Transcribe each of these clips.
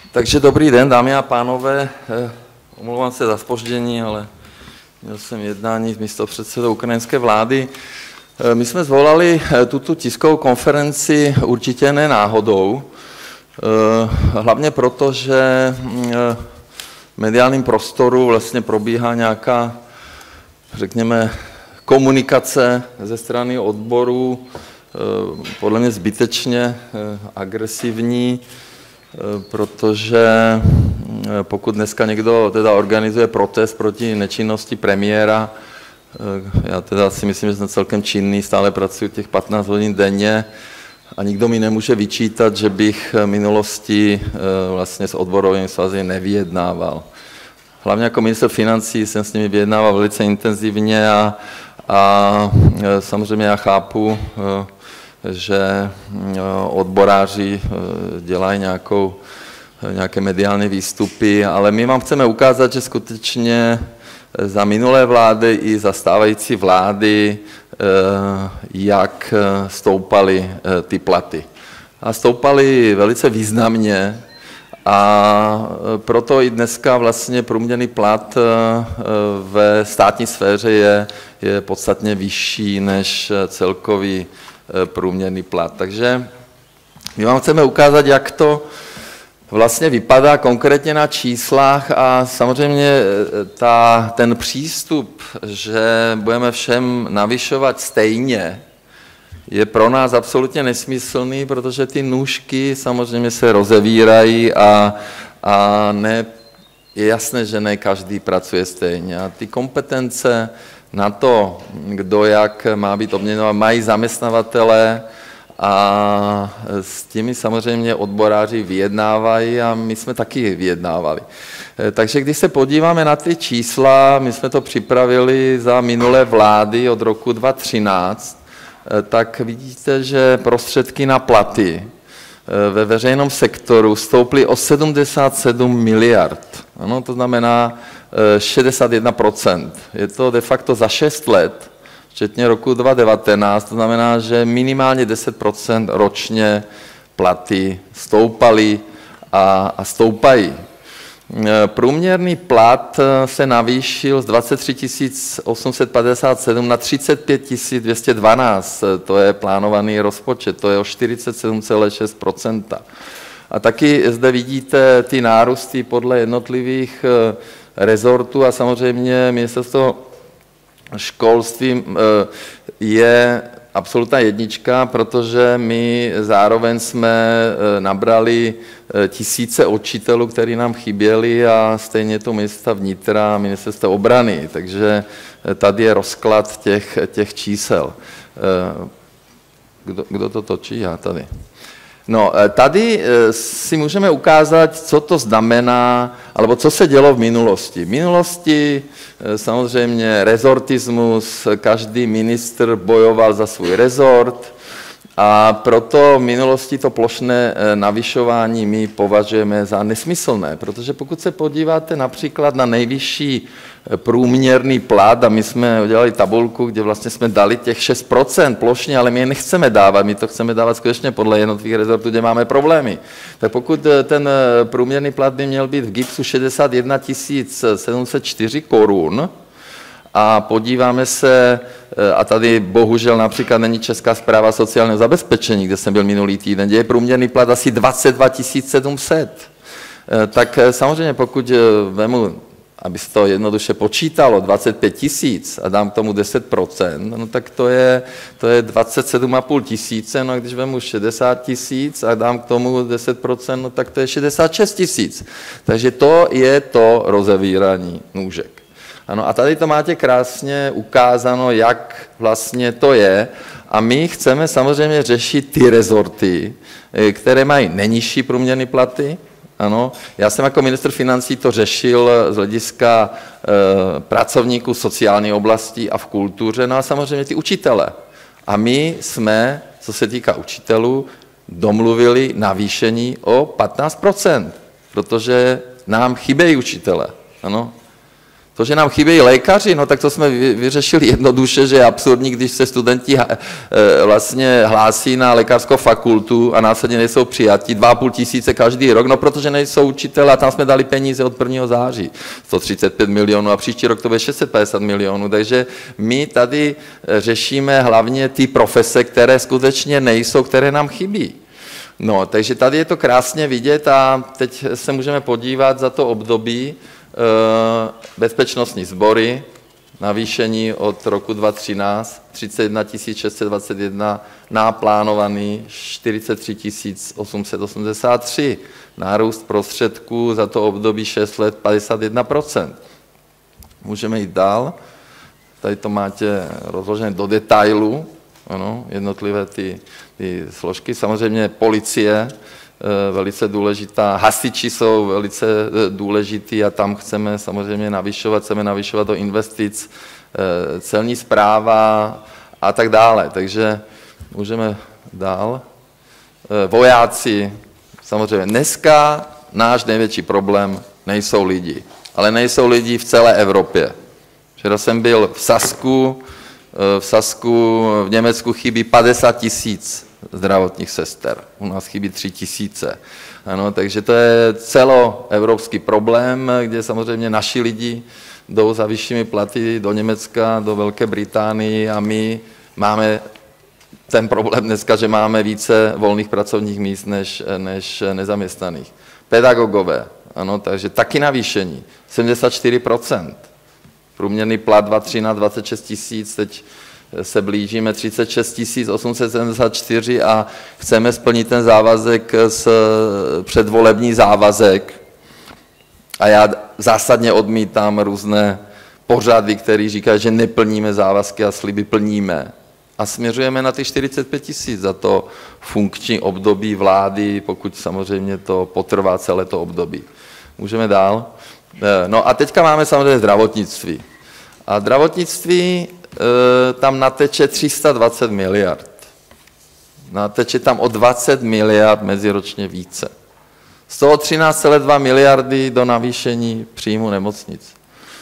Takže dobrý den, dámy a pánové. Omlouvám se za zpoždění, ale měl jsem jednání s místopředsedou ukrajinské vlády. My jsme zvolali tuto tiskovou konferenci určitě ne náhodou, hlavně proto, že v mediálním prostoru vlastně probíhá nějaká, řekněme, komunikace ze strany odborů, podle mě zbytečně agresivní, protože pokud dneska někdo teda organizuje protest proti nečinnosti premiéra, já teda si myslím, že jsem celkem činný, stále pracuji těch 15 hodin denně a nikdo mi nemůže vyčítat, že bych v minulosti vlastně s odborovými svazy nevyjednával. Hlavně jako ministr financí jsem s nimi vyjednával velice intenzivně a samozřejmě já chápu, že odboráři dělají nějaké mediální výstupy, ale my vám chceme ukázat, že skutečně za minulé vlády i za stávající vlády, jak stoupaly ty platy. A stoupaly velice významně a proto i dneska vlastně průměrný plat ve státní sféře je podstatně vyšší než celkový průměrný plat. Takže my vám chceme ukázat, jak to vlastně vypadá konkrétně na číslách a samozřejmě ten přístup, že budeme všem navyšovat stejně, je pro nás absolutně nesmyslný, protože ty nůžky samozřejmě se rozevírají a ne, je jasné, že ne každý pracuje stejně. A ty kompetence na to, kdo jak má být odměňován, mají zaměstnavatelé a s těmi samozřejmě odboráři vyjednávají a my jsme taky vyjednávali. Takže když se podíváme na ty čísla, my jsme to připravili za minulé vlády od roku 2013, tak vidíte, že prostředky na platy ve veřejném sektoru stouply o 77 miliard. Ano, to znamená 61%. Je to de facto za 6 let, včetně roku 2019, to znamená, že minimálně 10% ročně platy stoupaly a stoupají. Průměrný plat se navýšil z 23 857 na 35 212, to je plánovaný rozpočet, to je o 47,6%. A taky zde vidíte ty nárůsty podle jednotlivých rezortů a samozřejmě ministerstvo školství je absolutná jednička, protože my zároveň jsme nabrali tisíce učitelů, kteří nám chyběli a stejně to ministerstvo vnitra a ministerstvo obrany. Takže tady je rozklad těch čísel. Kdo to točí? Já tady. No, tady si můžeme ukázat, co to znamená, alebo co se dělo v minulosti. V minulosti samozřejmě rezortismus, každý ministr bojoval za svůj rezort a proto v minulosti to plošné navyšování my považujeme za nesmyslné, protože pokud se podíváte například na nejvyšší průměrný plat, a my jsme udělali tabulku, kde vlastně jsme dali těch 6% plošně, ale my je nechceme dávat, my to chceme dávat skutečně podle jednotlivých rezortů, kde máme problémy. Tak pokud ten průměrný plat by měl být v GIBSu 61 704 korun, a podíváme se, a tady bohužel například není Česká správa sociálního zabezpečení, kde jsem byl minulý týden, kde je průměrný plat asi 22 700. Tak samozřejmě pokud vemu, aby se to jednoduše počítalo, 25 000 a dám k tomu 10%, no tak to je 27,5 tisíce, no a když vemu 60 000 a dám k tomu 10%, no tak to je 66 000. Takže to je to rozevírání nůžek. Ano, a tady to máte krásně ukázáno, jak vlastně to je. A my chceme samozřejmě řešit ty rezorty, které mají nejnižší průměrné platy. Ano, já jsem jako ministr financí to řešil z hlediska pracovníků sociální oblasti a v kultuře, no a samozřejmě ty učitele. A my jsme, co se týká učitelů, domluvili navýšení o 15%, protože nám chybějí učitele. Ano. To, že nám chybějí lékaři, no tak to jsme vyřešili jednoduše, že je absurdní, když se studenti vlastně hlásí na lékařskou fakultu a následně nejsou přijatí, 2,5 tisíce každý rok, no protože nejsou učitelé a tam jsme dali peníze od 1. září, 135 milionů a příští rok to bude 650 milionů, takže my tady řešíme hlavně ty profese, které skutečně nejsou, které nám chybí. No, takže tady je to krásně vidět a teď se můžeme podívat za to období bezpečnostní sbory, navýšení od roku 2013 31 621, naplánovaný 43 883, nárůst prostředků za to období 6 let 51%. Můžeme jít dál, tady to máte rozložené do detailu, ano, jednotlivé ty složky, samozřejmě policie, velice důležitá, hasiči jsou velice důležitý a tam chceme samozřejmě navyšovat do investic, celní správa a tak dále, takže můžeme dál. Vojáci, samozřejmě dneska náš největší problém nejsou lidi, ale nejsou lidi v celé Evropě. Včera jsem byl v Sasku v Německu chybí 50 000 zdravotních sester, u nás chybí 3 000. Ano, takže to je celoevropský problém, kde samozřejmě naši lidi jdou za vyššími platy do Německa, do Velké Británie a my máme ten problém dneska, že máme více volných pracovních míst než nezaměstnaných. Pedagogové, ano, takže taky navýšení, 74%. Průměrný plat 2013 26 000, teď se blížíme 36 874 a chceme splnit ten závazek, předvolební závazek. A já zásadně odmítám různé pořady, které říkají, že neplníme závazky a sliby plníme. A směřujeme na ty 45 000 za to funkční období vlády, pokud samozřejmě to potrvá celé to období. Můžeme dál. No a teďka máme samozřejmě zdravotnictví. A zdravotnictví tam nateče 320 miliard. Nateče tam o 20 miliard meziročně více. Z toho 13,2 miliardy do navýšení příjmu nemocnic.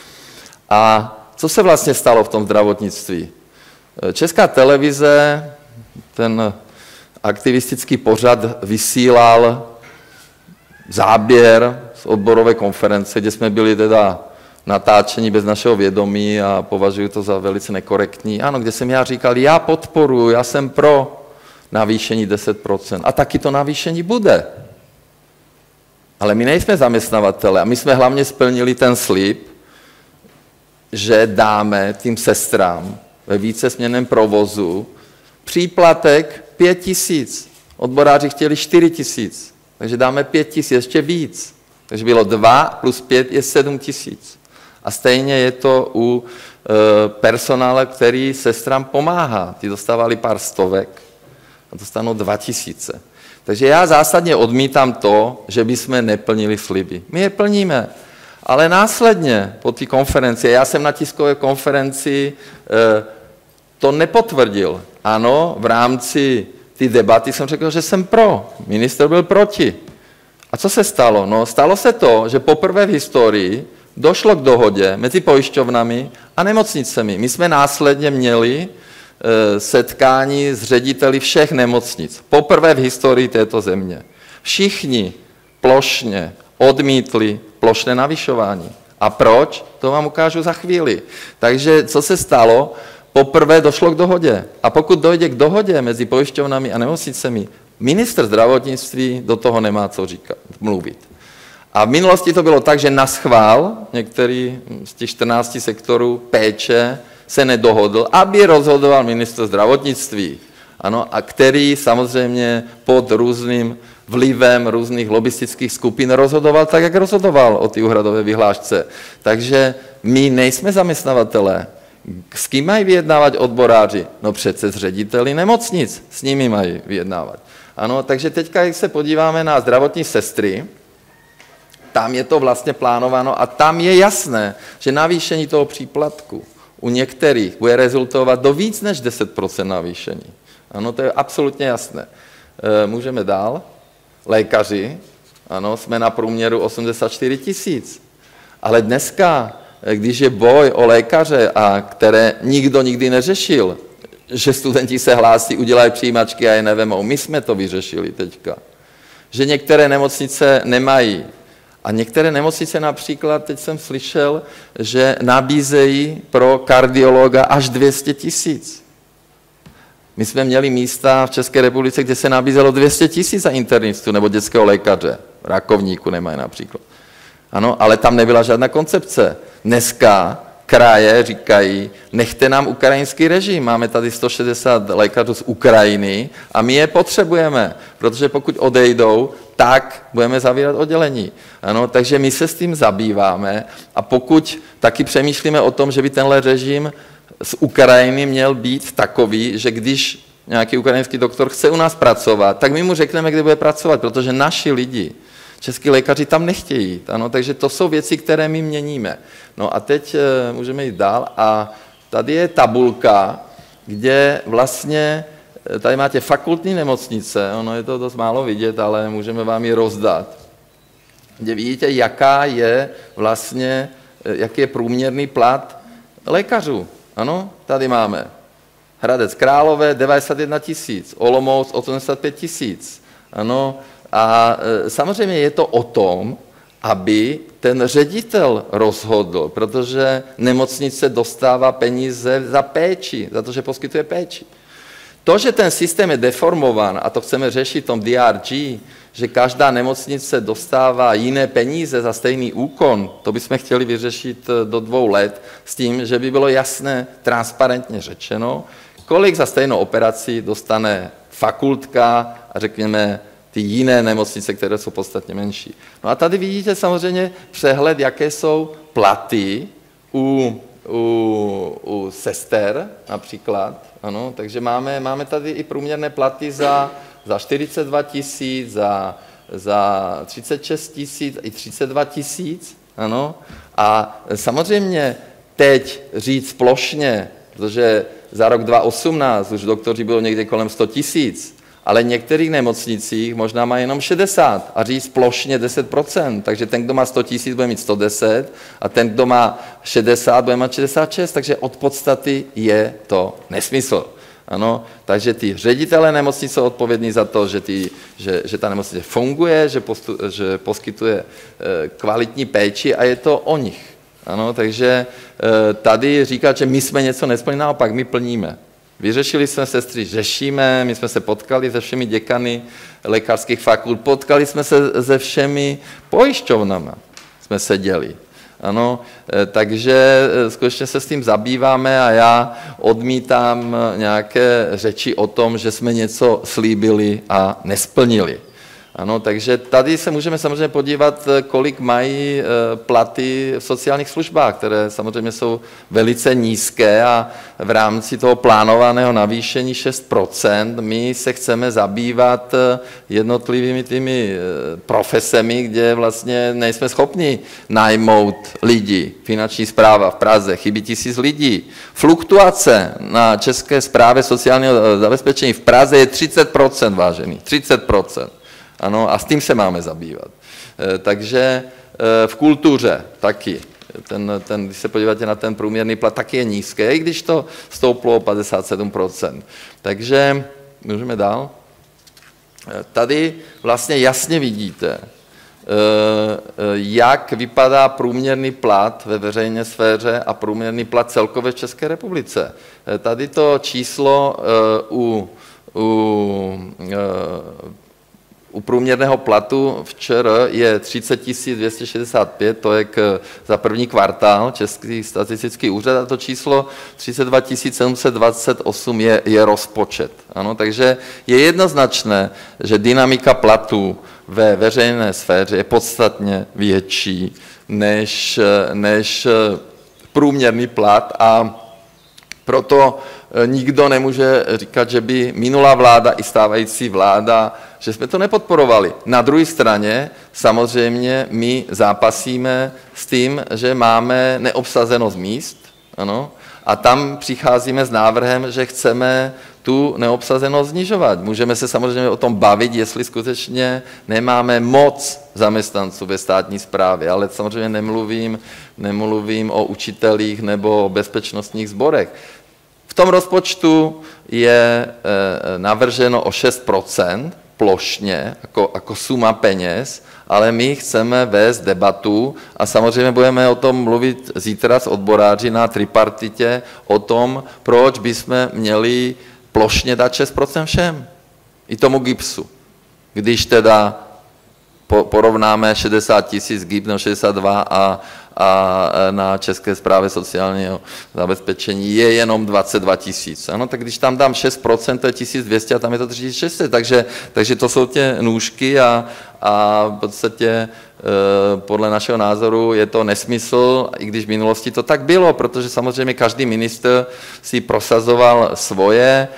A co se vlastně stalo v tom zdravotnictví? Česká televize, ten aktivistický pořad vysílal záběr z odborové konference, kde jsme byli teda natáčení bez našeho vědomí a považuji to za velice nekorektní. Ano, kde jsem já říkal, já podporuji, já jsem pro navýšení 10%. A taky to navýšení bude. Ale my nejsme zaměstnavatele a my jsme hlavně splnili ten slib, že dáme tím sestrám ve vícesměnném provozu příplatek 5 000. Odboráři chtěli 4 000, takže dáme 5 000, ještě víc. Takže bylo 2 plus 5 je 7 000. A stejně je to u personálu, který sestrám pomáhá. Ti dostávali pár stovek a dostanou 2 000. Takže já zásadně odmítám to, že bychom neplnili sliby. My je plníme, ale následně po té konferenci, já jsem na tiskové konferenci to nepotvrdil. Ano, v rámci té debaty jsem řekl, že jsem pro. Ministr byl proti. A co se stalo? No, stalo se to, že poprvé v historii došlo k dohodě mezi pojišťovnami a nemocnicemi. My jsme následně měli setkání s řediteli všech nemocnic. Poprvé v historii této země. Všichni plošně odmítli plošné navyšování. A proč? To vám ukážu za chvíli. Takže co se stalo? Poprvé došlo k dohodě. A pokud dojde k dohodě mezi pojišťovnami a nemocnicemi, ministr zdravotnictví do toho nemá co říkat, mluvit. A v minulosti to bylo tak, že naschvál některý z těch 14 sektorů péče se nedohodl, aby rozhodoval ministr zdravotnictví. Ano, a který samozřejmě pod různým vlivem různých lobistických skupin rozhodoval tak, jak rozhodoval o té úhradové vyhlášce. Takže my nejsme zaměstnavatelé. S kým mají vyjednávat odboráři? No přece s řediteli nemocnic, s nimi mají vyjednávat. Ano, takže teďka, jak se podíváme na zdravotní sestry, tam je to vlastně plánováno a tam je jasné, že navýšení toho příplatku u některých bude rezultovat do víc než 10% navýšení. Ano, to je absolutně jasné. Můžeme dál. Lékaři, ano, jsme na průměru 84 000. Ale dneska když je boj o lékaře, a které nikdo nikdy neřešil, že studenti se hlásí, udělají přijímačky a je nevemou. My jsme to vyřešili teďka. Že některé nemocnice nemají. A některé nemocnice například, teď jsem slyšel, že nabízejí pro kardiologa až 200 000. My jsme měli místa v České republice, kde se nabízelo 200 000 za internistu nebo dětského lékaře. Rakovníku nemají například. Ano, ale tam nebyla žádná koncepce. Dneska kraje říkají, nechte nám ukrajinský režim. Máme tady 160 lékařů z Ukrajiny a my je potřebujeme, protože pokud odejdou, tak budeme zavírat oddělení. Ano, takže my se s tím zabýváme a pokud taky přemýšlíme o tom, že by tenhle režim z Ukrajiny měl být takový, že když nějaký ukrajinský doktor chce u nás pracovat, tak my mu řekneme, kde bude pracovat, protože naši lidi, český lékaři tam nechtějí jít. Ano, takže to jsou věci, které my měníme. No a teď můžeme jít dál a tady je tabulka, kde vlastně, tady máte fakultní nemocnice, ono je to dost málo vidět, ale můžeme vám ji rozdat, kde vidíte, jaká je vlastně, jaký je průměrný plat lékařů. Ano, tady máme Hradec Králové 91 000, Olomouc 85 000. Ano, a samozřejmě je to o tom, aby ten ředitel rozhodl, protože nemocnice dostává peníze za péči, za to, že poskytuje péči. To, že ten systém je deformován, a to chceme řešit v tom DRG, že každá nemocnice dostává jiné peníze za stejný úkon, to bychom chtěli vyřešit do 2 let s tím, že by bylo jasné, transparentně řečeno, kolik za stejnou operaci dostane fakultka a řekněme ty jiné nemocnice, které jsou podstatně menší. No a tady vidíte samozřejmě přehled, jaké jsou platy u sester například. Ano, takže máme tady i průměrné platy za 42 000, za 36 000 i 32 000. Ano. A samozřejmě teď říct plošně, protože za rok 2018 už doktoři budou někde kolem 100 000, ale v některých nemocnicích možná má jenom 60 a říct plošně 10%. Takže ten, kdo má 100 000, bude mít 110 a ten, kdo má 60, bude mít 66. Takže od podstaty je to nesmysl. Ano, takže ty ředitelé nemocnice jsou odpovědní za to, že ta nemocnice funguje, že poskytuje kvalitní péči a je to o nich. Ano, takže tady říkat, že my jsme něco nesplnili, naopak my plníme. Vyřešili jsme sestry, řešíme, my jsme se potkali se všemi děkany lékařských fakult, potkali jsme se se všemi pojišťovnami, jsme seděli. Ano, takže skutečně se s tím zabýváme a já odmítám nějaké řeči o tom, že jsme něco slíbili a nesplnili. Ano, takže tady se můžeme samozřejmě podívat, kolik mají platy v sociálních službách, které samozřejmě jsou velice nízké a v rámci toho plánovaného navýšení 6% my se chceme zabývat jednotlivými těmi profesemi, kde vlastně nejsme schopni najmout lidi. Finanční správa v Praze, chybí 1000 lidí. Fluktuace na České správě sociálního zabezpečení v Praze je 30%, vážený, 30%. Ano, a s tím se máme zabývat. Takže v kultuře taky. Když se podíváte na ten průměrný plat, taky je nízký, i když to stouplo o 57%. Takže můžeme dál. Tady vlastně jasně vidíte, jak vypadá průměrný plat ve veřejné sféře a průměrný plat celkově v České republice. Tady to číslo u průměrného platu v ČR je 30 265, to je za první kvartál Český statistický úřad a to číslo 32 728 je rozpočet. Ano, takže je jednoznačné, že dynamika platů ve veřejné sféře je podstatně větší než průměrný plat a proto nikdo nemůže říkat, že by minulá vláda i stávající vláda, že jsme to nepodporovali. Na druhé straně samozřejmě my zápasíme s tím, že máme neobsazenost míst, ano, A tam přicházíme s návrhem, že chceme tu neobsazenost snižovat. Můžeme se samozřejmě o tom bavit, jestli skutečně nemáme moc zaměstnanců ve státní správě, ale samozřejmě nemluvím o učitelích nebo o bezpečnostních sborech. V tom rozpočtu je navrženo o 6% plošně, jako suma peněz, ale my chceme vést debatu a samozřejmě budeme o tom mluvit zítra s odboráři na tripartitě o tom, proč bychom měli plošně dát 6% všem, i tomu GIBSu. Když teda porovnáme 60 000 GIBS nebo 62 a na České správě sociálního zabezpečení je jenom 22 000. Ano, tak když tam dám 6%, to je 1200 a tam je to 3600. Takže to jsou tě nůžky a v podstatě podle našeho názoru je to nesmysl, i když v minulosti to tak bylo, protože samozřejmě každý ministr si prosazoval svoje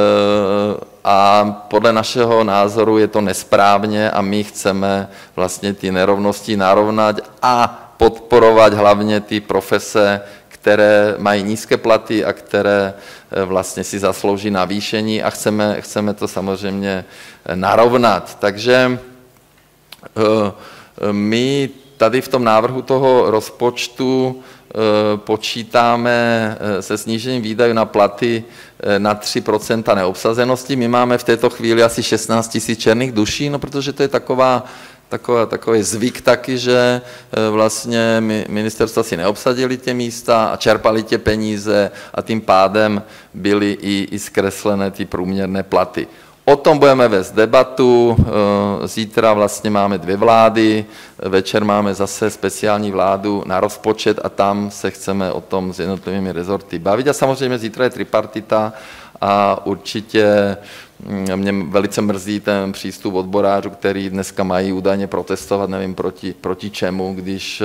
a podle našeho názoru je to nesprávně a my chceme vlastně ty nerovnosti narovnat a podporovat hlavně ty profese, které mají nízké platy a které vlastně si zaslouží navýšení a chceme to samozřejmě narovnat. Takže my tady v tom návrhu toho rozpočtu počítáme se snížením výdajů na platy na 3% neobsazenosti. My máme v této chvíli asi 16 000 černých duší, no protože to je takový zvyk taky, že vlastně ministerstva si neobsadili tě místa a čerpali tě peníze a tím pádem byly i zkreslené ty průměrné platy. O tom budeme vést debatu, zítra vlastně máme 2 vlády, večer máme zase speciální vládu na rozpočet a tam se chceme o tom s jednotlivými rezorty bavit. A samozřejmě zítra je tripartita a určitě mě velice mrzí ten přístup odborářů, který dneska mají údajně protestovat, nevím proti čemu, když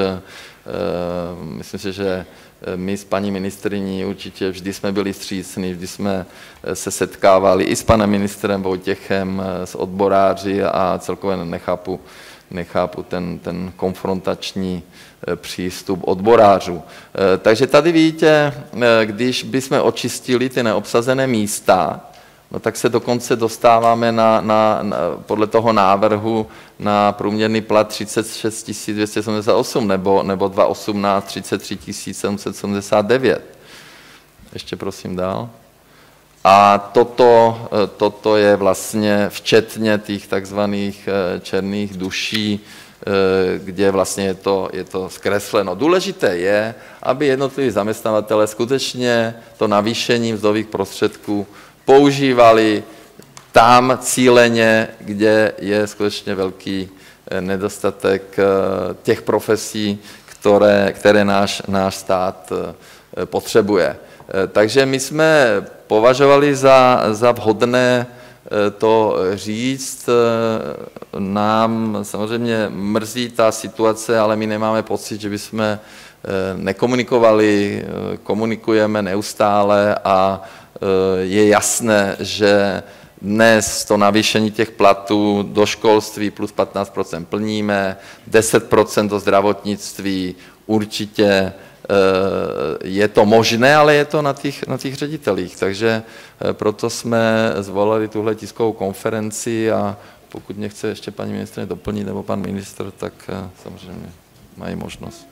myslím si, že my s paní ministryní určitě vždy jsme byli vstřícní, vždy jsme se setkávali i s panem ministrem Vojtěchem, s odboráři a celkově nechápu ten konfrontační přístup odborářů. Takže tady vidíte, když bychom očistili ty neobsazené místa, no tak se dokonce dostáváme podle toho návrhu na průměrný plat 36 278 nebo 2018 33 779. Ještě prosím dál. A toto je vlastně včetně těch takzvaných černých duší, kde vlastně je to zkresleno. Důležité je, aby jednotliví zaměstnavatelé skutečně to navýšení mzdových prostředků používali tam cíleně, kde je skutečně velký nedostatek těch profesí, které náš stát potřebuje. Takže my jsme považovali za vhodné to říct. Nám samozřejmě mrzí ta situace, ale my nemáme pocit, že bychom nekomunikovali, komunikujeme neustále a je jasné, že dnes to navýšení těch platů do školství plus 15% plníme, 10% do zdravotnictví určitě je to možné, ale je to na těch ředitelích. Takže proto jsme zvolali tuhle tiskovou konferenci a pokud mě chce ještě paní ministryně doplnit nebo pan ministr, tak samozřejmě mají možnost.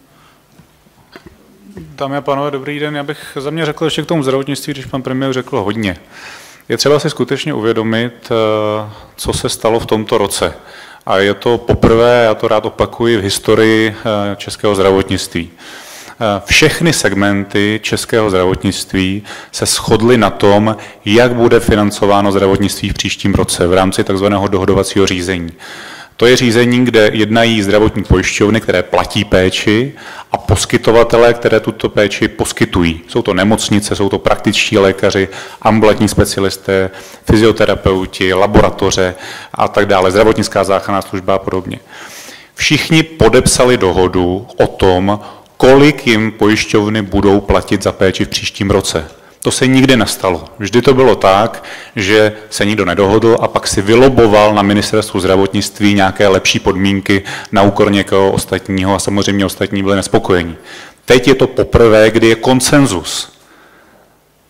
Dámy a pánové, dobrý den. Já bych za mě řekl ještě k tomu zdravotnictví, když pan premiér řekl hodně. Je třeba si skutečně uvědomit, co se stalo v tomto roce. A je to poprvé, já to rád opakuji, v historii českého zdravotnictví. Všechny segmenty českého zdravotnictví se shodly na tom, jak bude financováno zdravotnictví v příštím roce v rámci takzvaného dohodovacího řízení. To je řízení, kde jednají zdravotní pojišťovny, které platí péči, a poskytovatelé, které tuto péči poskytují. Jsou to nemocnice, jsou to praktičtí lékaři, ambulantní specialisté, fyzioterapeuti, laboratoře a tak dále, zdravotnická záchranná služba a podobně. Všichni podepsali dohodu o tom, kolik jim pojišťovny budou platit za péči v příštím roce. To se nikdy nestalo. Vždy to bylo tak, že se nikdo nedohodl a pak si vyloboval na ministerstvu zdravotnictví nějaké lepší podmínky na úkor někoho ostatního a samozřejmě ostatní byli nespokojení. Teď je to poprvé, kdy je konsenzus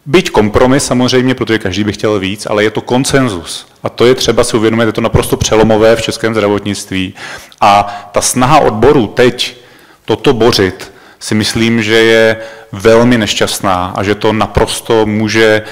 byť kompromis samozřejmě, protože každý by chtěl víc, ale je to konsenzus. A to je třeba si uvědomit, je to naprosto přelomové v českém zdravotnictví. A ta snaha odborů teď toto bořit, si myslím, že je velmi nešťastná a že to naprosto může,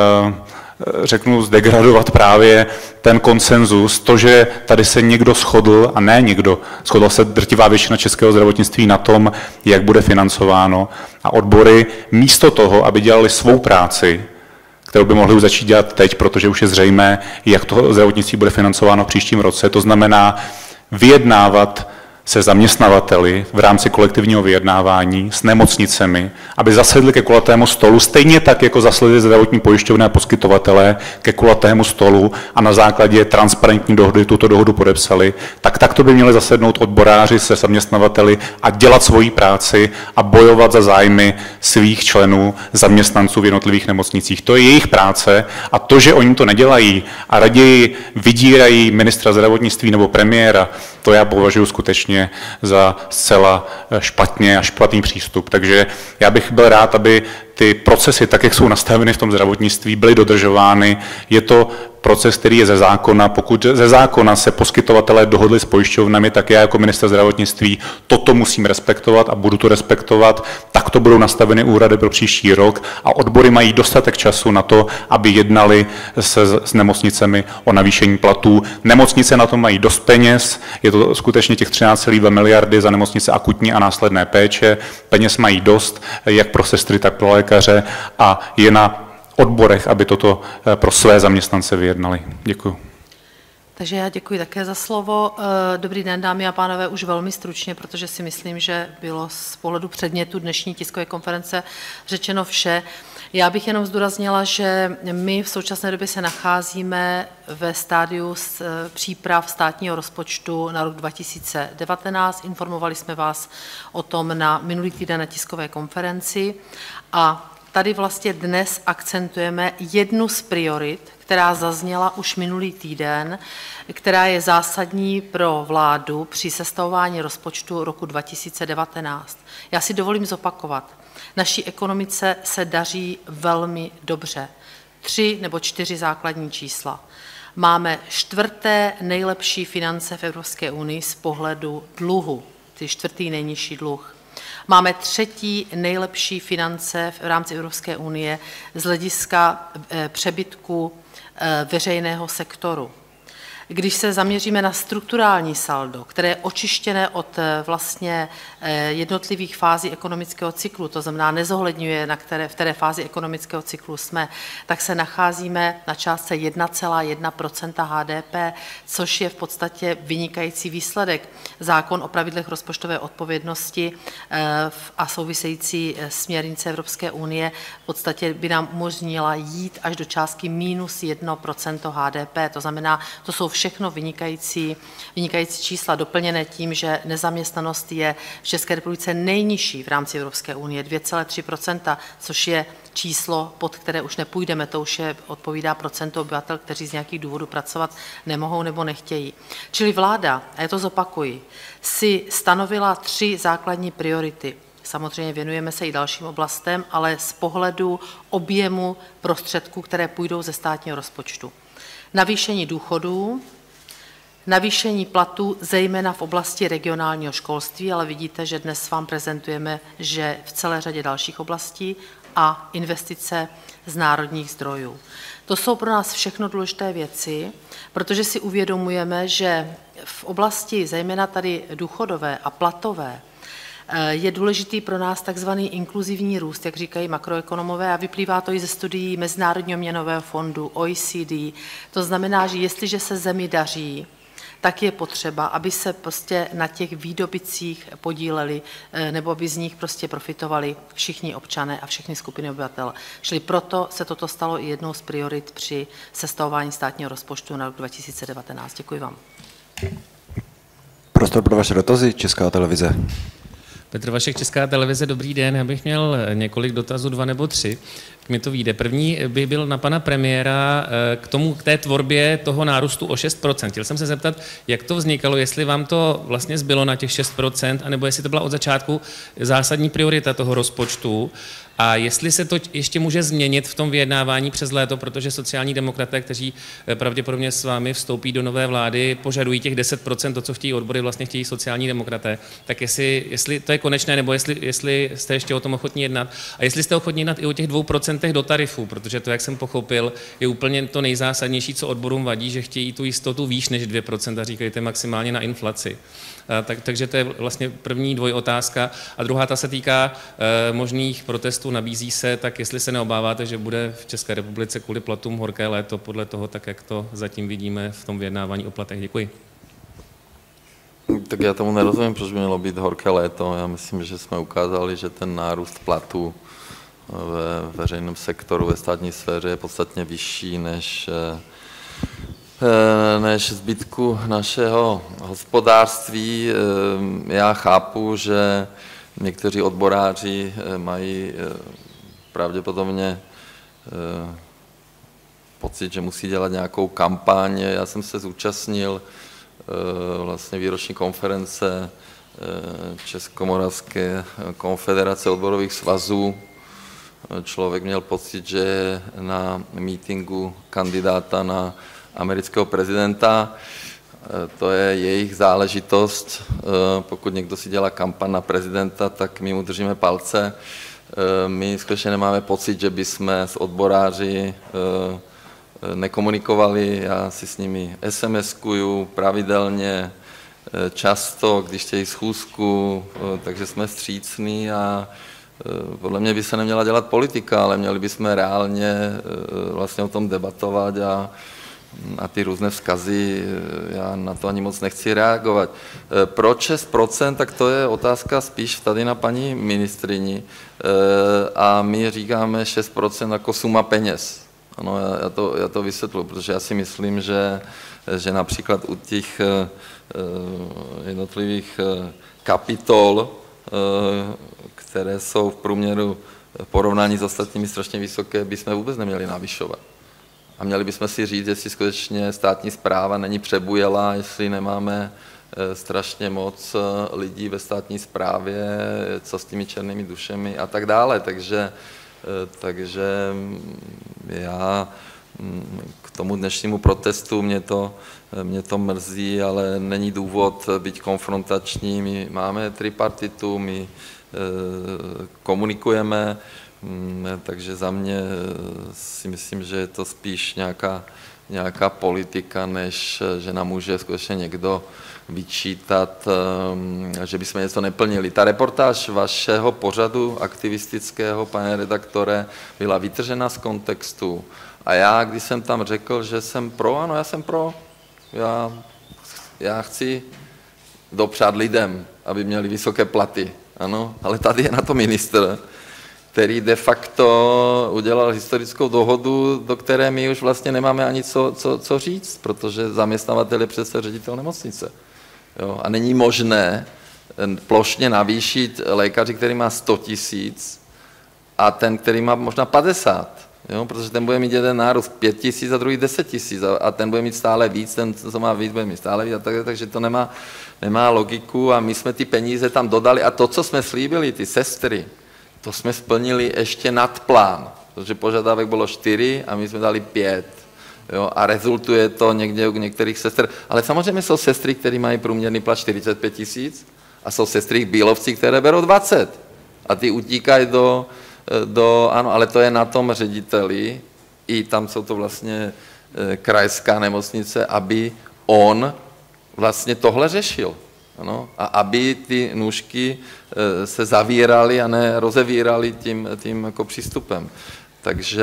řeknu, zdegradovat právě ten konsenzus, to, že tady se někdo shodl, a ne někdo, shodla se drtivá většina českého zdravotnictví na tom, jak bude financováno, a odbory místo toho, aby dělali svou práci, kterou by mohli začít dělat teď, protože už je zřejmé, jak to zdravotnictví bude financováno v příštím roce, to znamená vyjednávat se zaměstnavateli v rámci kolektivního vyjednávání s nemocnicemi, aby zasedli ke kulatému stolu, stejně tak, jako zasedli zdravotní pojišťovny a poskytovatelé ke kulatému stolu a na základě transparentní dohody tuto dohodu podepsali, tak to by měli zasednout odboráři se zaměstnavateli a dělat svoji práci a bojovat za zájmy svých členů, zaměstnanců v jednotlivých nemocnicích. To je jejich práce a to, že oni to nedělají a raději vydírají ministra zdravotnictví nebo premiéra, to já považuji skutečně za zcela špatně a špatný přístup. Takže já bych byl rád, aby ty procesy, tak jak jsou nastaveny v tom zdravotnictví, byly dodržovány. Je to proces, který je ze zákona. Pokud ze zákona se poskytovatelé dohodli s pojišťovnami, tak já jako ministr zdravotnictví toto musím respektovat a budu to respektovat. Tak to budou nastaveny úhrady pro příští rok a odbory mají dostatek času na to, aby jednali s nemocnicemi o navýšení platů. Nemocnice na to mají dost peněz, je to skutečně těch 13,2 miliardy za nemocnice akutní a následné péče. Peněz mají dost, jak pro sestry, tak pro lékaře a je na odborech, aby toto pro své zaměstnance vyjednali. Děkuji. Takže já děkuji také za slovo. Dobrý den, dámy a pánové, už velmi stručně, protože si myslím, že bylo z pohledu předmětu dnešní tiskové konference řečeno vše. Já bych jenom zdůraznila, že my v současné době se nacházíme ve stádiu příprav státního rozpočtu na rok 2019. Informovali jsme vás o tom na minulý týden na tiskové konferenci a tady vlastně dnes akcentujeme jednu z priorit, která zazněla už minulý týden, která je zásadní pro vládu při sestavování rozpočtu roku 2019. Já si dovolím zopakovat. Naší ekonomice se daří velmi dobře. 3 nebo 4 základní čísla. Máme 4. nejlepší finance v Evropské unii z pohledu dluhu, tedy 4. nejnižší dluh. Máme 3. nejlepší finance v rámci Evropské unie z hlediska přebytku veřejného sektoru. Když se zaměříme na strukturální saldo, které je očištěné od vlastně jednotlivých fází ekonomického cyklu, to znamená nezohledňuje, v které fázi ekonomického cyklu jsme, tak se nacházíme na částce 1,1 HDP, což je v podstatě vynikající výsledek. Zákon o pravidlech rozpočtové odpovědnosti a související směrnice Evropské unie v podstatě by nám umožnila jít až do částky minus 1 HDP. To znamená, to jsou všechno vynikající čísla, doplněné tím, že nezaměstnanost je v České republice nejnižší v rámci Evropské unie, 2,3 %, což je číslo, pod které už nepůjdeme, to už odpovídá procentu obyvatel, kteří z nějakých důvodů pracovat nemohou nebo nechtějí. Čili vláda, a já to zopakuji, si stanovila 3 základní priority. Samozřejmě věnujeme se i dalším oblastem, ale z pohledu objemu prostředků, které půjdou ze státního rozpočtu. Navýšení důchodů, navýšení platů, zejména v oblasti regionálního školství, ale vidíte, že dnes vám prezentujeme, že v celé řadě dalších oblastí a investice z národních zdrojů. To jsou pro nás všechno důležité věci, protože si uvědomujeme, že v oblasti zejména tady důchodové a platové je důležitý pro nás takzvaný inkluzivní růst, jak říkají makroekonomové, a vyplývá to i ze studií Mezinárodního měnového fondu, OECD. To znamená, že jestliže se zemi daří, tak je potřeba, aby se prostě na těch výdobytcích podíleli nebo aby z nich prostě profitovali všichni občané a všechny skupiny obyvatel. Čili proto se toto stalo i jednou z priorit při sestavování státního rozpočtu na rok 2019. Děkuji vám. Prostor pro vaše dotazy, Česká televize. Petr Vašek, Česká televize, dobrý den. Já bych měl několik dotazů, 2 nebo 3. tak mi to vyjde. První by byl na pana premiéra k té tvorbě toho nárůstu o 6%. Chtěl jsem se zeptat, jak to vznikalo, jestli vám to vlastně zbylo na těch 6%, anebo jestli to byla od začátku zásadní priorita toho rozpočtu. A jestli se to ještě může změnit v tom vyjednávání přes léto, protože sociální demokraté, kteří pravděpodobně s vámi vstoupí do nové vlády, požadují těch 10%, to, co chtějí odbory, vlastně chtějí sociální demokraté. Tak jestli to je konečné, nebo jestli jste ještě o tom ochotní jednat. A jestli jste ochotní jednat i o těch 2% do tarifu, protože to, jak jsem pochopil, je úplně to nejzásadnější, co odborům vadí, že chtějí tu jistotu výš než 2%, říkejte maximálně na inflaci. Takže to je vlastně první dvojotázka. A druhá, ta se týká možných protestů, nabízí se, tak jestli se neobáváte, že bude v České republice kvůli platům horké léto, podle toho, tak jak to zatím vidíme v tom vyjednávání o platech. Děkuji. Tak já tomu nerozumím, proč by mělo být horké léto. Já myslím, že jsme ukázali, že ten nárůst platů ve veřejném sektoru, ve státní sféře je podstatně vyšší než zbytku našeho hospodářství. Já chápu, že někteří odboráři mají pravděpodobně pocit, že musí dělat nějakou kampaň. Já jsem se zúčastnil vlastně výroční konference Českomoravské konfederace odborových svazů. Člověk měl pocit, že je na mítinku kandidáta na amerického prezidenta. To je jejich záležitost. Pokud někdo si dělá kampaň na prezidenta, tak my mu držíme palce. My skutečně nemáme pocit, že bychom s odboráři nekomunikovali. Já si s nimi SMS-kuju pravidelně, často, když chtějí schůzku, takže jsme vstřícní a podle mě by se neměla dělat politika, ale měli bychom reálně vlastně o tom debatovat a ty různé vzkazy, já na to ani moc nechci reagovat. Proč 6%, tak to je otázka spíš tady na paní ministryni a my říkáme 6% jako suma peněz. Ano, já to vysvětluji, protože já si myslím, že například u těch jednotlivých kapitol, které jsou v průměru v porovnání s ostatními strašně vysoké, bychom vůbec neměli navyšovat. A měli bychom si říct, jestli skutečně státní správa není přebujelá, jestli nemáme strašně moc lidí ve státní správě, co s těmi černými dušemi a tak dále. Takže já k tomu dnešnímu protestu mě to mrzí, ale není důvod být konfrontační. My máme tripartitu, my komunikujeme, takže za mě si myslím, že je to spíš nějaká politika, než že nám může skutečně někdo vyčítat, že bychom něco neplnili. Ta reportáž vašeho pořadu aktivistického, pane redaktore, byla vytržena z kontextu. A já, když jsem tam řekl, že jsem pro, ano, já jsem pro. Já chci dopřát lidem, aby měli vysoké platy. Ano, ale tady je na to ministr, který de facto udělal historickou dohodu, do které my už vlastně nemáme ani co říct, protože zaměstnavatel je přece ředitel nemocnice. Jo? A není možné plošně navýšit lékaři, který má 100 000 a ten, který má možná 50. Jo? Protože ten bude mít jeden nárůst 5 000 a druhý 10 000 a ten bude mít stále víc, ten, co má víc, bude mít stále víc. Takže to nemá logiku a my jsme ty peníze tam dodali a to, co jsme slíbili, ty sestry, to jsme splnili ještě nad plán, protože požadavek bylo 4 a my jsme dali 5. Jo, a rezultuje to někde u některých sester. Ale samozřejmě jsou sestry, které mají průměrný plat 45 000 a jsou sestry bílovci, které berou 20. A ty utíkají ano, ale to je na tom řediteli, i tam jsou to vlastně krajská nemocnice, aby on vlastně tohle řešil. Ano, a aby ty nůžky se zavíraly a ne rozevíraly tím jako přístupem. Takže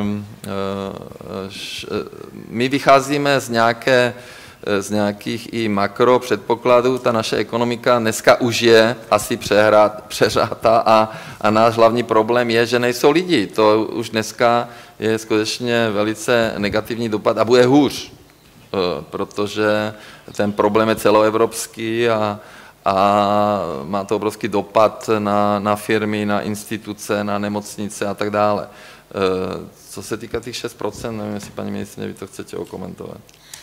my vycházíme z nějakých i makro předpokladů. Ta naše ekonomika dneska už je asi přeřátá a náš hlavní problém je, že nejsou lidi. To už dneska je skutečně velice negativní dopad a bude hůř, protože ten problém je celoevropský a má to obrovský dopad na firmy, na instituce, na nemocnice a tak dále. Co se týká těch 6%, nevím, jestli paní ministryně, vy to chcete okomentovat.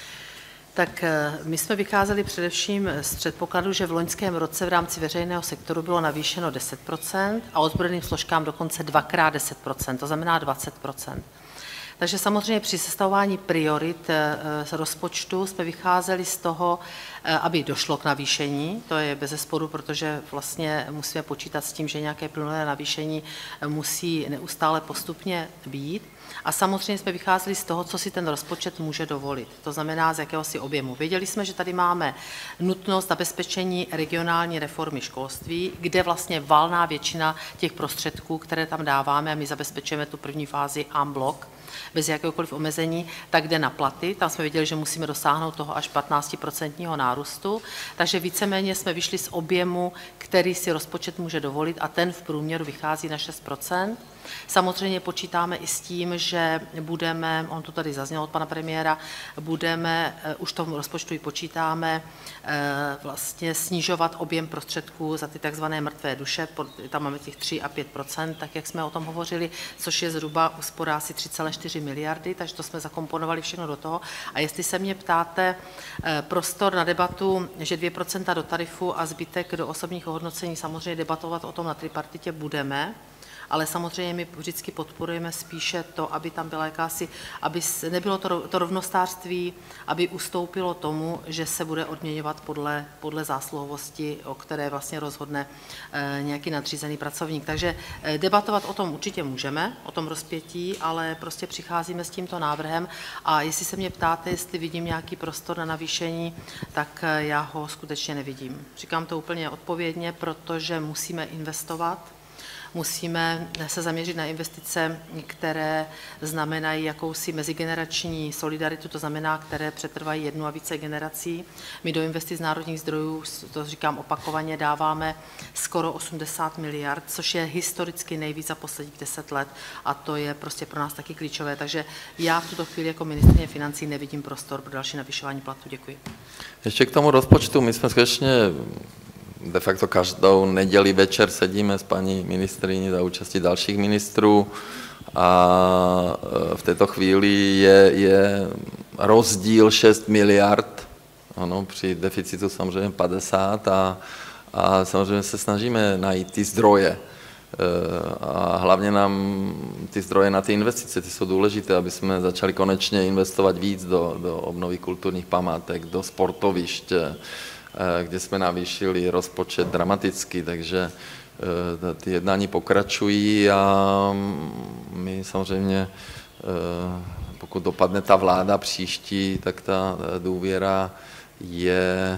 Tak my jsme vycházeli především z předpokladu, že v loňském roce v rámci veřejného sektoru bylo navýšeno 10% a ozbrojeným složkám dokonce 2x 10%, to znamená 20%. Takže samozřejmě při sestavování priorit z rozpočtu jsme vycházeli z toho, aby došlo k navýšení, to je bezesporu, protože vlastně musíme počítat s tím, že nějaké plynulé navýšení musí neustále postupně být. A samozřejmě jsme vycházeli z toho, co si ten rozpočet může dovolit, to znamená z jakéhosi objemu. Věděli jsme, že tady máme nutnost zabezpečení regionální reformy školství, kde vlastně valná většina těch prostředků, které tam dáváme, a my zabezpečujeme tu první fázi en bloc, bez jakéhokoliv omezení, tak jde na platy. Tam jsme věděli, že musíme dosáhnout toho až 15% nárůstu, takže víceméně jsme vyšli z objemu, který si rozpočet může dovolit a ten v průměru vychází na 6%. Samozřejmě počítáme i s tím, že budeme, on to tady zaznělo od pana premiéra, budeme, už v tom rozpočtu i počítáme, vlastně snižovat objem prostředků za ty takzvané mrtvé duše, tam máme těch 3 a 5%, tak jak jsme o tom hovořili, což je zhruba úspora asi 3,4 miliardy, takže to jsme zakomponovali všechno do toho. A jestli se mě ptáte, prostor na debatu, že 2% do tarifu a zbytek do osobních ohodnocení, samozřejmě debatovat o tom na tripartitě budeme, ale samozřejmě my vždycky podporujeme spíše to, aby tam byla jakási, aby nebylo to rovnostářství, aby ustoupilo tomu, že se bude odměňovat podle zásluhovosti, o které vlastně rozhodne nějaký nadřízený pracovník. Takže debatovat o tom určitě můžeme, o tom rozpětí, ale prostě přicházíme s tímto návrhem a jestli se mě ptáte, jestli vidím nějaký prostor na navýšení, tak já ho skutečně nevidím. Říkám to úplně odpovědně, protože musíme investovat. Musíme se zaměřit na investice, které znamenají jakousi mezigenerační solidaritu, to znamená, které přetrvají jednu a více generací. My do investic národních zdrojů, to říkám opakovaně, dáváme skoro 80 miliard, což je historicky nejvíc za posledních 10 let a to je prostě pro nás taky klíčové. Takže já v tuto chvíli jako ministryně financí nevidím prostor pro další navyšování platu. Děkuji. Ještě k tomu rozpočtu, my jsme skutečně de facto každou neděli večer sedíme s paní ministryní za účastí dalších ministrů a v této chvíli je rozdíl 6 miliard, ano, při deficitu samozřejmě 50 a samozřejmě se snažíme najít ty zdroje. A hlavně nám ty zdroje na ty investice, ty jsou důležité, aby jsme začali konečně investovat víc do obnovy kulturních památek, do sportovišť, kde jsme navýšili rozpočet dramaticky, takže ty jednání pokračují a my samozřejmě, pokud dopadne ta vláda příští, tak ta důvěra je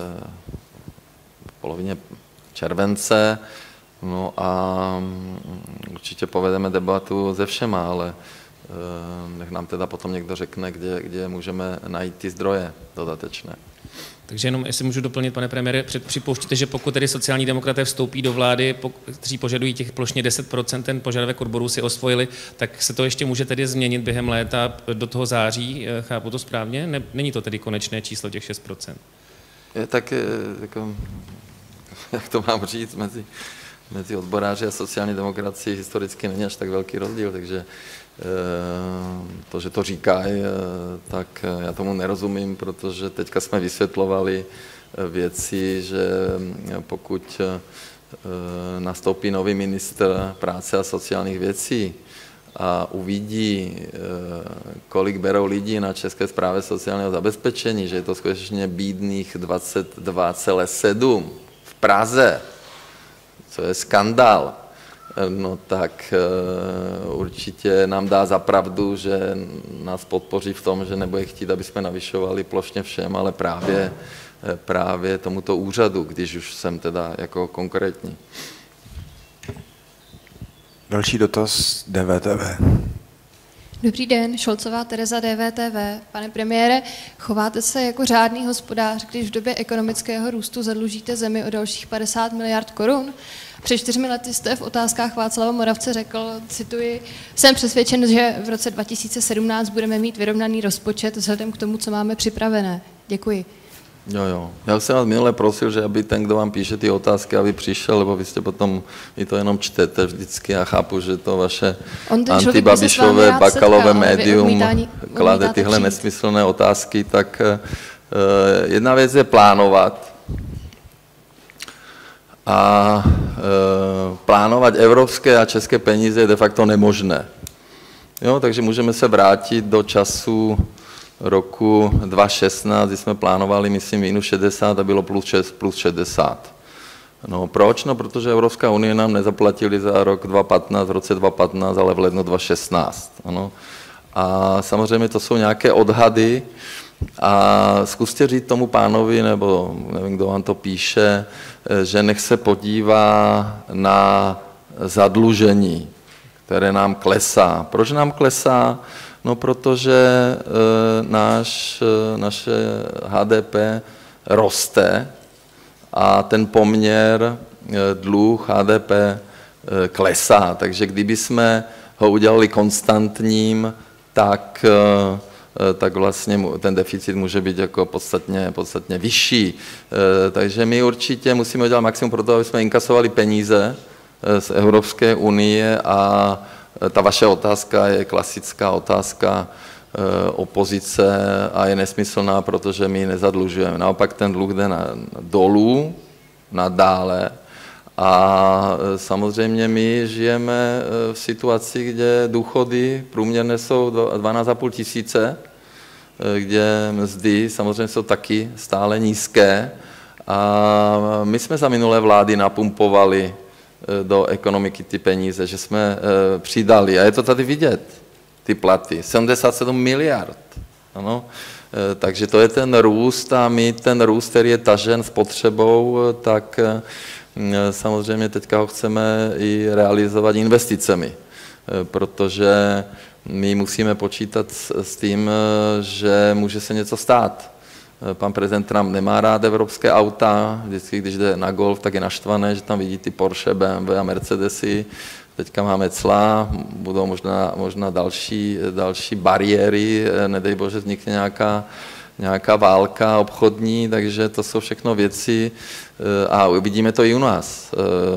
v polovině července, no a určitě povedeme debatu se všema, ale nech nám teda potom někdo řekne, kde můžeme najít ty zdroje dodatečné. Takže jenom, jestli můžu doplnit, pane premiére, připouštíte, že pokud tedy sociální demokraté vstoupí do vlády, kteří požadují těch plošně 10%, ten požadavek odborů si osvojili, tak se to ještě může tedy změnit během léta do toho září, chápu to správně? Není to tedy konečné číslo těch 6%? Tak jako, jak to mám říct, mezi odboráři a sociální demokracií historicky není až tak velký rozdíl, takže to, že to říkají, tak já tomu nerozumím, protože teďka jsme vysvětlovali věci, že pokud nastoupí nový ministr práce a sociálních věcí a uvidí, kolik berou lidi na České správě sociálního zabezpečení, že je to skutečně bídných 22,7 v Praze, co je skandál, no tak určitě nám dá za pravdu, že nás podpoří v tom, že nebude chtít, aby jsme navyšovali plošně všem, ale právě tomuto úřadu, když už jsem teda jako konkrétní. Další dotaz DVTV. Dobrý den, Šolcová Tereza, DVTV. Pane premiére, chováte se jako řádný hospodář, když v době ekonomického růstu zadlužíte zemi o dalších 50 miliard korun? Před 4 lety jste v Otázkách Václava Moravce řekl, cituji, jsem přesvědčen, že v roce 2017 budeme mít vyrovnaný rozpočet vzhledem k tomu, co máme připravené. Děkuji. Jo. Já jsem vás minule prosil, že aby ten, kdo vám píše ty otázky, aby přišel, lebo vy jste potom, vy to jenom čtete vždycky. Já chápu, že to vaše antibabišové, bakalové médium klade tyhle nesmyslné otázky, tak jedna věc je plánovat. A plánovat evropské a české peníze je de facto nemožné. Jo, takže můžeme se vrátit do času roku 2016, kdy jsme plánovali, myslím, minus 60 a bylo plus 60. No proč? No, protože Evropská unie nám nezaplatili za rok 2015, v roce 2015, ale v lednu 2016. Ano. A samozřejmě to jsou nějaké odhady a zkuste říct tomu pánovi, nebo nevím, kdo vám to píše, že nech se podívá na zadlužení, které nám klesá. Proč nám klesá? No, protože naše HDP roste a ten poměr dluh HDP klesá. Takže kdyby jsme ho udělali konstantním, tak vlastně ten deficit může být jako podstatně vyšší. Takže my určitě musíme udělat maximum pro to, aby jsme inkasovali peníze z Evropské unie a ta vaše otázka je klasická otázka opozice a je nesmyslná, protože my nezadlužujeme. Naopak ten dluh jde dolů nadále a samozřejmě my žijeme v situaci, kde důchody průměrné jsou 12,5 tisíce, kde mzdy samozřejmě jsou taky stále nízké a my jsme za minulé vlády napumpovali do ekonomiky ty peníze, že jsme přidali. A je to tady vidět, ty platy. 77 miliard. Ano. Takže to je ten růst a my ten růst, který je tažen spotřebou, tak samozřejmě teďka ho chceme i realizovat investicemi, protože my musíme počítat s tím, že může se něco stát. Pan prezident Trump nemá rád evropské auta, vždycky, když jde na golf, tak je naštvané, že tam vidí ty Porsche, BMW a Mercedesy. Teďka máme cla, budou možná další bariéry, nedej bože, vznikne nějaká válka obchodní, takže to jsou všechno věci a vidíme to i u nás.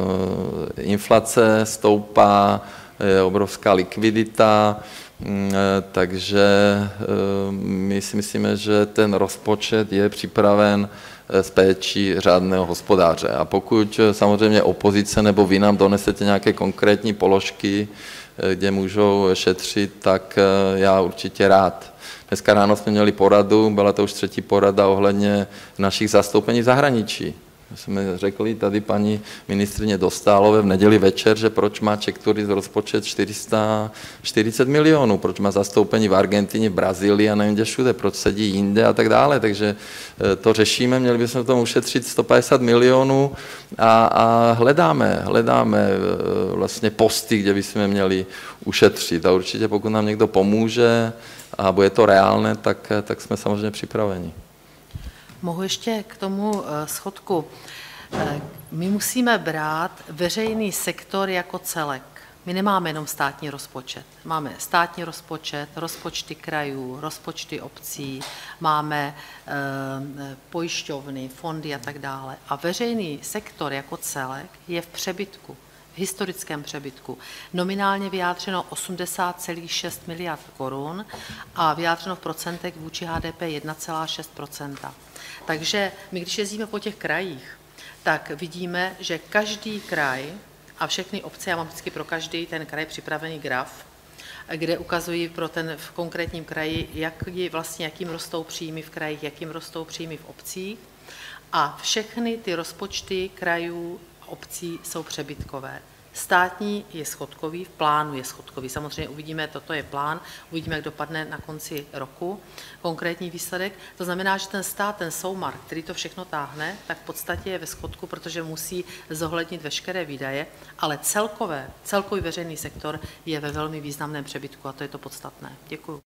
Inflace stoupá, je obrovská likvidita, takže my si myslíme, že ten rozpočet je připraven s péčí řádného hospodáře. A pokud samozřejmě opozice nebo vy nám donesete nějaké konkrétní položky, kde můžou šetřit, tak já určitě rád. Dneska ráno jsme měli poradu, byla to už 3. porada ohledně našich zastoupení v zahraničí. Jsme řekli tady paní ministryně Dostálové v neděli večer, že proč má Czech Tourism rozpočet 440 milionů, proč má zastoupení v Argentině, v Brazílii a nevím kde všude, proč sedí jinde a tak dále. Takže to řešíme, měli bychom v tom ušetřit 150 milionů a hledáme vlastně posty, kde bychom měli ušetřit. A určitě pokud nám někdo pomůže a bude to reálné, tak jsme samozřejmě připraveni. Mohu ještě k tomu schodku. My musíme brát veřejný sektor jako celek. My nemáme jenom státní rozpočet. Máme státní rozpočet, rozpočty krajů, rozpočty obcí, máme pojišťovny, fondy a tak dále. A veřejný sektor jako celek je v přebytku, v historickém přebytku. Nominálně vyjádřeno 80,6 miliard korun a vyjádřeno v procentech vůči HDP 1,6 %. Takže my, když jezdíme po těch krajích, tak vidíme, že každý kraj a všechny obce, já mám vždycky pro každý ten kraj připravený graf, kde ukazují pro ten v konkrétním kraji, jakým rostou příjmy v krajích, jakým rostou příjmy v obcích. A všechny ty rozpočty krajů a obcí jsou přebytkové. Státní je schodkový, v plánu je schodkový. Samozřejmě uvidíme, toto je plán, uvidíme, jak dopadne na konci roku konkrétní výsledek. To znamená, že ten stát, ten soumar, který to všechno táhne, tak v podstatě je ve schodku, protože musí zohlednit veškeré výdaje, ale celkový veřejný sektor je ve velmi významném přebytku a to je to podstatné. Děkuju.